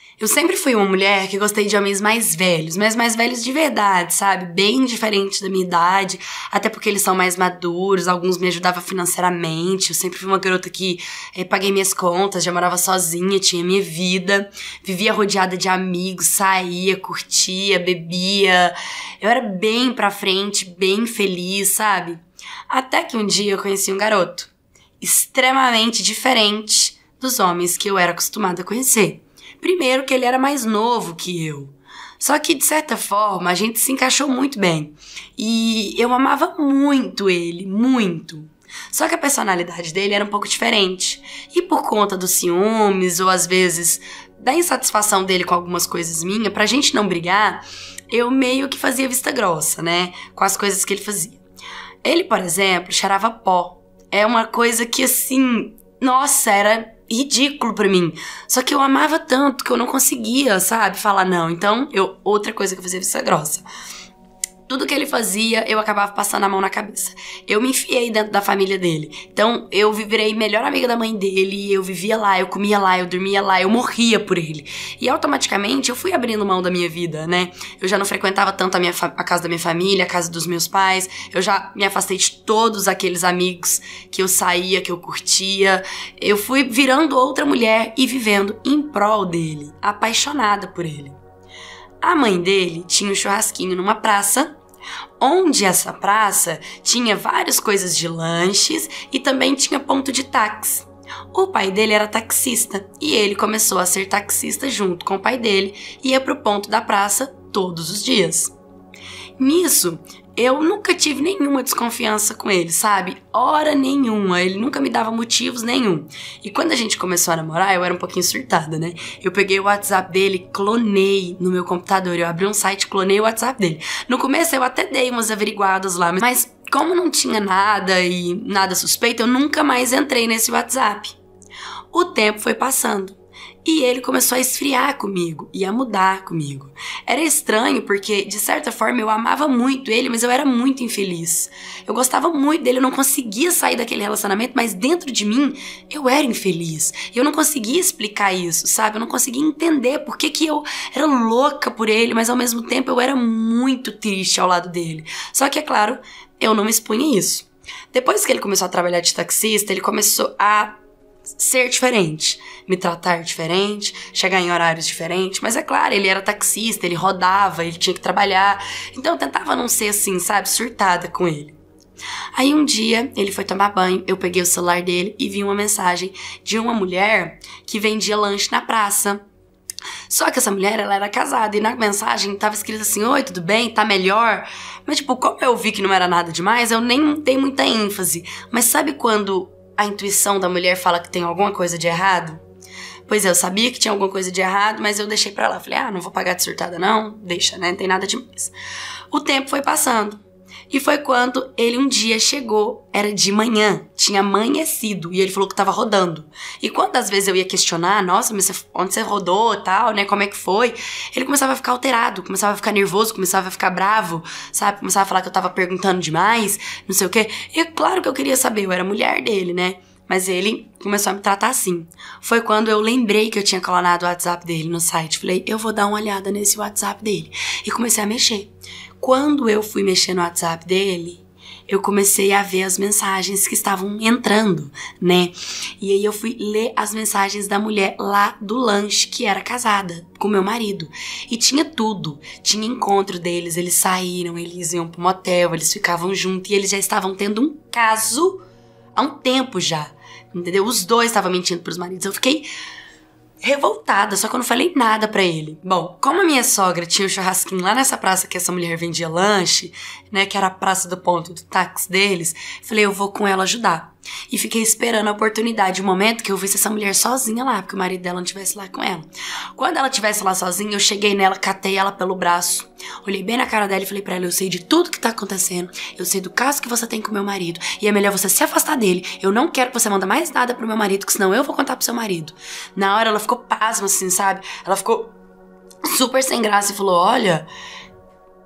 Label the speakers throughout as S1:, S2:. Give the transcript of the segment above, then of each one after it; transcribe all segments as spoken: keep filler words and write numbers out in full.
S1: Eu sempre fui uma mulher que gostei de homens mais velhos, mas mais velhos de verdade, sabe? Bem diferentes da minha idade, até porque eles são mais maduros, alguns me ajudavam financeiramente. Eu sempre fui uma garota que eh, paguei minhas contas, já morava sozinha, tinha minha vida, vivia rodeada de amigos, saía, curtia, bebia. Eu era bem pra frente, bem feliz, sabe? Até que um dia eu conheci um garoto extremamente diferente dos homens que eu era acostumada a conhecer. Primeiro que ele era mais novo que eu. Só que, de certa forma, a gente se encaixou muito bem. E eu amava muito ele, muito. Só que a personalidade dele era um pouco diferente. E por conta dos ciúmes, ou às vezes da insatisfação dele com algumas coisas minhas, pra gente não brigar, eu meio que fazia vista grossa, né? Com as coisas que ele fazia. Ele, por exemplo, cheirava pó. É uma coisa que, assim, nossa, era ridículo pra mim. Só que eu amava tanto que eu não conseguia, sabe, falar não. Então, eu, outra coisa que eu fazia vista grossa. Tudo que ele fazia, eu acabava passando a mão na cabeça. Eu me enfiei dentro da família dele. Então, eu virei melhor amiga da mãe dele, eu vivia lá, eu comia lá, eu dormia lá, eu morria por ele. E automaticamente, eu fui abrindo mão da minha vida, né? Eu já não frequentava tanto a, minha a casa da minha família, a casa dos meus pais. Eu já me afastei de todos aqueles amigos que eu saía, que eu curtia. Eu fui virando outra mulher e vivendo em prol dele, apaixonada por ele. A mãe dele tinha um churrasquinho numa praça, onde essa praça tinha várias coisas de lanches e também tinha ponto de táxi. O pai dele era taxista e ele começou a ser taxista junto com o pai dele e ia pro ponto da praça todos os dias. Nisso, eu nunca tive nenhuma desconfiança com ele, sabe? Hora nenhuma, ele nunca me dava motivos nenhum. E quando a gente começou a namorar, eu era um pouquinho surtada, né? Eu peguei o WhatsApp dele, clonei no meu computador, eu abri um site, clonei o WhatsApp dele. No começo eu até dei umas averiguadas lá, mas como não tinha nada e nada suspeito, eu nunca mais entrei nesse WhatsApp. O tempo foi passando. E ele começou a esfriar comigo e a mudar comigo. Era estranho porque, de certa forma, eu amava muito ele, mas eu era muito infeliz. Eu gostava muito dele, eu não conseguia sair daquele relacionamento, mas dentro de mim, eu era infeliz. E eu não conseguia explicar isso, sabe? Eu não conseguia entender por que que eu era louca por ele, mas ao mesmo tempo eu era muito triste ao lado dele. Só que, é claro, eu não me expunha isso. Depois que ele começou a trabalhar de taxista, ele começou a ser diferente, me tratar diferente, chegar em horários diferentes, mas é claro, ele era taxista, ele rodava, ele tinha que trabalhar, então eu tentava não ser assim, sabe, surtada com ele. Aí um dia, ele foi tomar banho, eu peguei o celular dele e vi uma mensagem de uma mulher que vendia lanche na praça. Só que essa mulher, ela era casada e na mensagem tava escrito assim: oi, tudo bem? Tá melhor? Mas tipo, como eu vi que não era nada demais, eu nem dei muita ênfase. Mas sabe quando a intuição da mulher fala que tem alguma coisa de errado? Pois é, eu sabia que tinha alguma coisa de errado, mas eu deixei pra lá. Falei, ah, não vou pagar de surtada não, deixa, né, não tem nada demais. O tempo foi passando. E foi quando ele um dia chegou, era de manhã, tinha amanhecido, e ele falou que tava rodando. E quantas vezes eu ia questionar, nossa, mas você, onde você rodou e tal, né, como é que foi? Ele começava a ficar alterado, começava a ficar nervoso, começava a ficar bravo, sabe? Começava a falar que eu tava perguntando demais, não sei o quê. E claro que eu queria saber, eu era mulher dele, né? Mas ele começou a me tratar assim. Foi quando eu lembrei que eu tinha clonado o WhatsApp dele no site. Falei, eu vou dar uma olhada nesse WhatsApp dele. E comecei a mexer. Quando eu fui mexer no WhatsApp dele, eu comecei a ver as mensagens que estavam entrando, né? E aí eu fui ler as mensagens da mulher lá do lanche, que era casada com meu marido. E tinha tudo. Tinha encontro deles, eles saíram, eles iam pro motel, eles ficavam juntos e eles já estavam tendo um caso há um tempo já. Entendeu? Os dois estavam mentindo pros maridos. Eu fiquei revoltada, só que eu não falei nada pra ele. Bom, como a minha sogra tinha um churrasquinho lá nessa praça que essa mulher vendia lanche, né, que era a praça do ponto do táxi deles, falei, eu vou com ela ajudar. E fiquei esperando a oportunidade, o momento que eu visse essa mulher sozinha lá, porque o marido dela não estivesse lá com ela. Quando ela estivesse lá sozinha, eu cheguei nela, catei ela pelo braço, olhei bem na cara dela e falei pra ela, eu sei de tudo que tá acontecendo, eu sei do caso que você tem com o meu marido, e é melhor você se afastar dele, eu não quero que você manda mais nada pro meu marido, que senão eu vou contar pro seu marido. Na hora ela ficou pasma assim, sabe? Ela ficou super sem graça e falou, olha,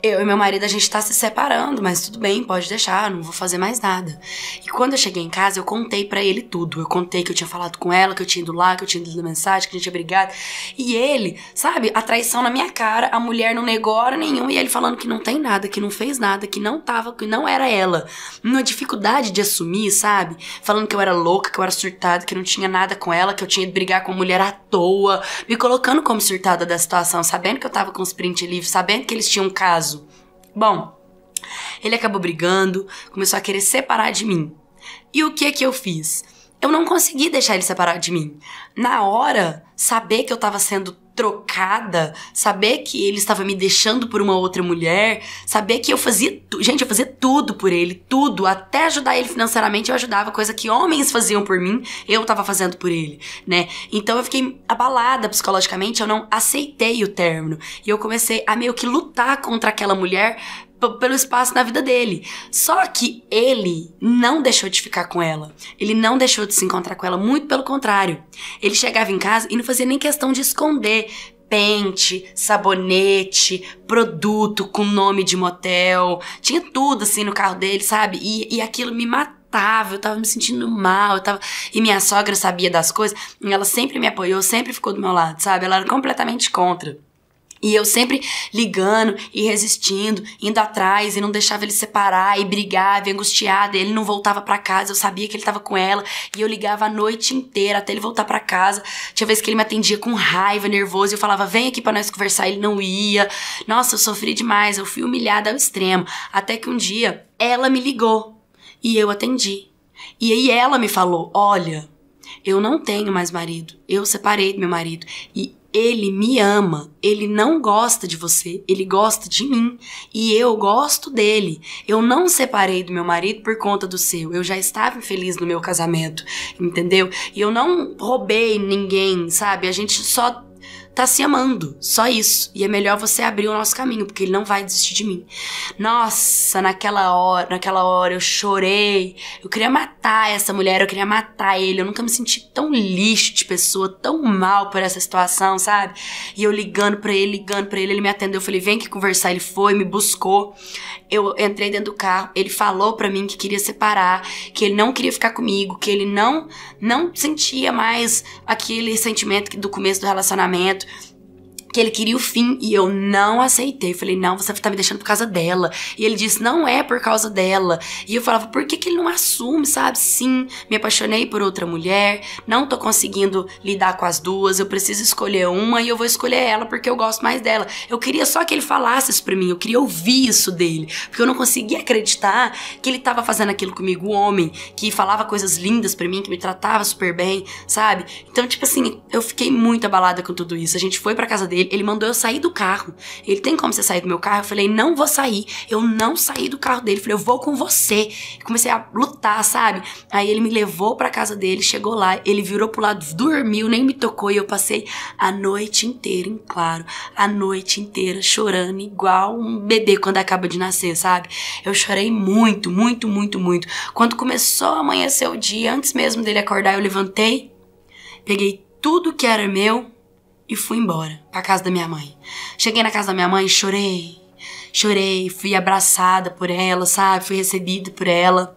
S1: eu e meu marido, a gente tá se separando, mas tudo bem, pode deixar, não vou fazer mais nada. E quando eu cheguei em casa, eu contei pra ele tudo. Eu contei que eu tinha falado com ela, que eu tinha ido lá, que eu tinha ido mensagem, que a gente tinha brigado. E ele, sabe, a traição na minha cara, a mulher não negou hora nenhuma, e ele falando que não tem nada, que não fez nada, que não tava, que não era ela. Uma dificuldade de assumir, sabe? Falando que eu era louca, que eu era surtada, que não tinha nada com ela, que eu tinha ido brigar com a mulher à toa, me colocando como surtada da situação, sabendo que eu tava com os print livres, sabendo que eles tinham um caso. Bom, ele acabou brigando, começou a querer separar de mim. E o que que eu fiz? Eu não consegui deixar ele separar de mim. Na hora, saber que eu tava sendo trocada, saber que ele estava me deixando por uma outra mulher, saber que eu fazia... Gente, eu fazia tudo por ele, tudo. Até ajudar ele financeiramente, eu ajudava, coisa que homens faziam por mim, eu tava fazendo por ele, né? Então eu fiquei abalada psicologicamente, eu não aceitei o término. E eu comecei a meio que lutar contra aquela mulher pelo espaço na vida dele. Só que ele não deixou de ficar com ela. Ele não deixou de se encontrar com ela, muito pelo contrário. Ele chegava em casa e não fazia nem questão de esconder pente, sabonete, produto com nome de motel. Tinha tudo assim no carro dele, sabe? E, e aquilo me matava. Eu tava me sentindo mal, eu tava... E minha sogra sabia das coisas, e ela sempre me apoiou, sempre ficou do meu lado, sabe? Ela era completamente contra. E eu sempre ligando e resistindo, indo atrás e não deixava ele separar e brigava e angustiada. E ele não voltava pra casa, eu sabia que ele tava com ela. E eu ligava a noite inteira até ele voltar pra casa. Tinha vezes que ele me atendia com raiva, nervoso. E eu falava, vem aqui pra nós conversar. Ele não ia. Nossa, eu sofri demais, eu fui humilhada ao extremo. Até que um dia, ela me ligou e eu atendi. E aí ela me falou, olha, eu não tenho mais marido. Eu separei do meu marido. E ele me ama, ele não gosta de você, ele gosta de mim e eu gosto dele. Eu não separei do meu marido por conta do seu, eu já estava infeliz no meu casamento, entendeu? E eu não roubei ninguém, sabe? A gente só tá se amando, só isso. E é melhor você abrir o nosso caminho, porque ele não vai desistir de mim. Nossa, naquela hora, naquela hora eu chorei. Eu queria matar essa mulher, eu queria matar ele. Eu nunca me senti tão lixo de pessoa, tão mal por essa situação, sabe? E eu ligando pra ele, ligando pra ele, ele me atendeu. Eu falei, vem aqui conversar. Ele foi, me buscou. Eu entrei dentro do carro, ele falou pra mim que queria separar, que ele não queria ficar comigo, que ele não, não sentia mais aquele sentimento do começo do relacionamento, que ele queria o fim, e eu não aceitei. Eu falei, não, você tá me deixando por causa dela. E ele disse, não é por causa dela. E eu falava, por que que ele não assume, sabe? Sim, me apaixonei por outra mulher, não tô conseguindo lidar com as duas, eu preciso escolher uma e eu vou escolher ela porque eu gosto mais dela. Eu queria só que ele falasse isso pra mim, eu queria ouvir isso dele, porque eu não conseguia acreditar que ele tava fazendo aquilo comigo, o homem que falava coisas lindas pra mim, que me tratava super bem, sabe? Então, tipo assim, eu fiquei muito abalada com tudo isso. A gente foi pra casa dele, ele mandou eu sair do carro. Ele, tem como você sair do meu carro? Eu falei, não vou sair. Eu não saí do carro dele. Eu falei, eu vou com você. Eu comecei a lutar, sabe? Aí ele me levou pra casa dele, chegou lá, ele virou pro lado, dormiu, nem me tocou, e eu passei a noite inteira em claro, a noite inteira chorando, igual um bebê quando acaba de nascer, sabe? Eu chorei muito, muito, muito, muito. Quando começou a amanhecer o dia, antes mesmo dele acordar, eu levantei, peguei tudo que era meu e fui embora pra casa da minha mãe. Cheguei na casa da minha mãe, chorei, chorei, fui abraçada por ela, sabe? Fui recebida por ela.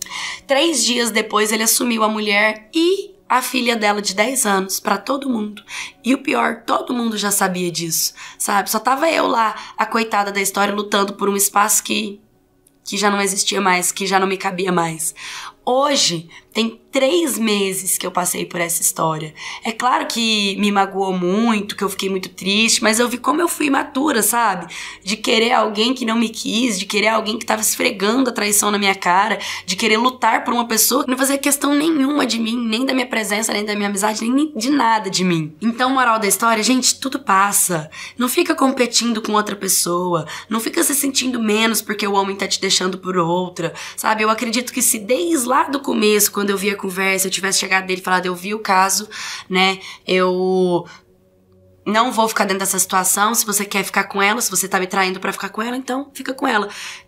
S1: Três dias depois ele assumiu a mulher e a filha dela de dez anos pra todo mundo. E o pior, todo mundo já sabia disso, sabe? Só tava eu lá, a coitada da história, lutando por um espaço que, que já não existia mais, que já não me cabia mais. Hoje, tem três meses que eu passei por essa história. É claro que me magoou muito, que eu fiquei muito triste, mas eu vi como eu fui imatura, sabe? De querer alguém que não me quis, de querer alguém que tava esfregando a traição na minha cara, de querer lutar por uma pessoa que não fazia questão nenhuma de mim, nem da minha presença, nem da minha amizade, nem de nada de mim. Então, moral da história, gente, tudo passa. Não fica competindo com outra pessoa, não fica se sentindo menos porque o homem tá te deixando por outra, sabe? Eu acredito que se desde lá do começo, quando eu vi a conversa, eu tivesse chegado dele e falado, eu vi o caso, né, eu não vou ficar dentro dessa situação, se você quer ficar com ela, se você tá me traindo pra ficar com ela, então fica com ela.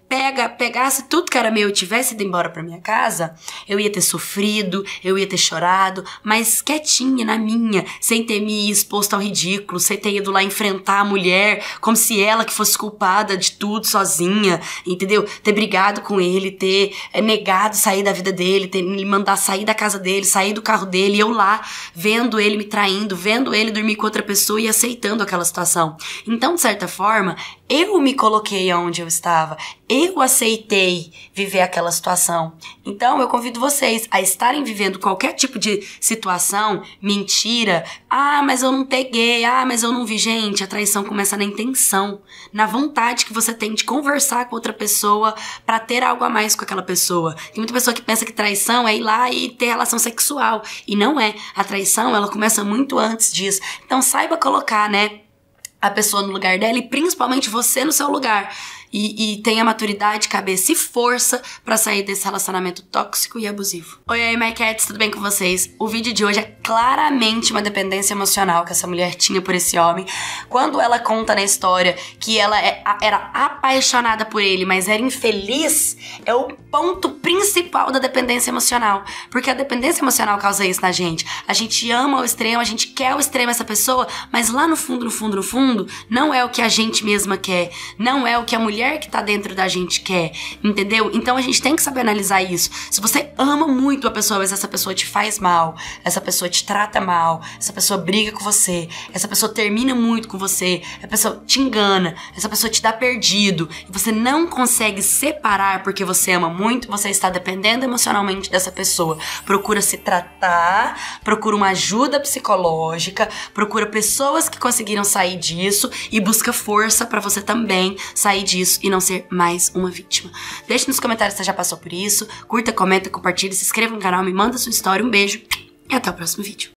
S1: pega, pegasse tudo que era meu e tivesse ido embora pra minha casa, eu ia ter sofrido, eu ia ter chorado, mas quietinha, na minha, sem ter me exposto ao ridículo, sem ter ido lá enfrentar a mulher como se ela que fosse culpada de tudo sozinha, entendeu? Ter brigado com ele, ter é, negado sair da vida dele, ter me mandar sair da casa dele, sair do carro dele, e eu lá vendo ele me traindo, vendo ele dormir com outra pessoa e aceitando aquela situação. Então, de certa forma, eu me coloquei onde eu estava, eu aceitei viver aquela situação. Então, eu convido vocês a estarem vivendo qualquer tipo de situação, mentira, ah, mas eu não peguei, ah, mas eu não vi. Gente, a traição começa na intenção, na vontade que você tem de conversar com outra pessoa pra ter algo a mais com aquela pessoa. Tem muita pessoa que pensa que traição é ir lá e ter relação sexual, e não é. A traição, ela começa muito antes disso. Então, saiba colocar, né, a pessoa no lugar dela e principalmente você no seu lugar. E, e tenha maturidade, cabeça e força pra sair desse relacionamento tóxico e abusivo. Oi, aí, my cats, tudo bem com vocês? O vídeo de hoje é claramente uma dependência emocional que essa mulher tinha por esse homem. Quando ela conta na história que ela é, era apaixonada por ele, mas era infeliz, é o ponto principal da dependência emocional. Porque a dependência emocional causa isso na gente. A gente ama ao extremo, a gente quer ao extremo essa pessoa, mas lá no fundo, no fundo, no fundo, não é o que a gente mesma quer. Não é o que a mulher que tá dentro da gente quer, entendeu? Então a gente tem que saber analisar isso. Se você ama muito a pessoa, mas essa pessoa te faz mal, essa pessoa te trata mal, essa pessoa briga com você, essa pessoa termina muito com você, essa pessoa te engana, essa pessoa te dá perdido, e você não consegue separar porque você ama muito, você está dependendo emocionalmente dessa pessoa. Procura se tratar, procura uma ajuda psicológica, procura pessoas que conseguiram sair disso e busca força pra você também sair disso e não ser mais uma vítima. Deixe nos comentários se você já passou por isso, curta, comenta, compartilha, se inscreva no canal, me manda sua história, um beijo e até o próximo vídeo.